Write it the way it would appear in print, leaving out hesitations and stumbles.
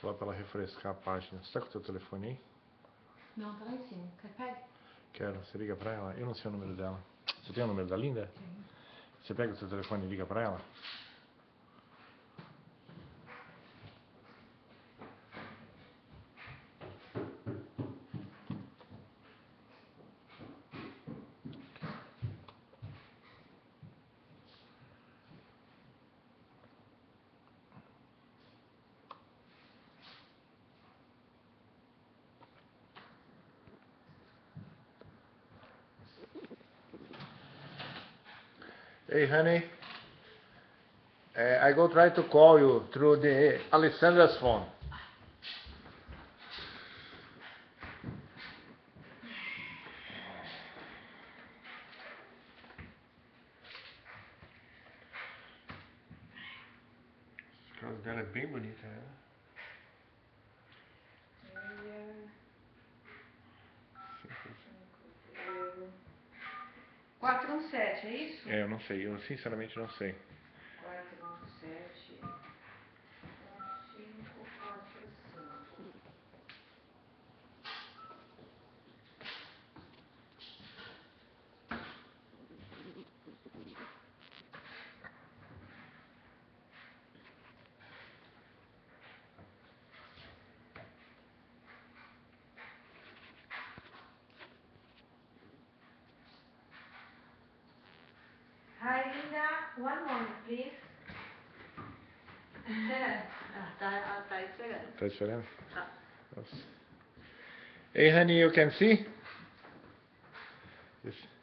Falar pra ela refrescar a página. Você tá com o teu telefone aí? Não, tá lá em cima. Quer pegar? Quero. Você liga pra ela? Eu não sei o número dela. Você tem o número da Linda? Sim. Você pega o seu telefone e liga pra ela? Hey honey, I go try to call you through the Alessandra's phone. Esse caso dela é bem bonita, né? 417, é isso? É, eu não sei, eu sinceramente não sei. 417 1545. Hi, Linda. One moment, please. tá esperando. Tá esperando? Tá. Nossa. Hey honey, you can see? This.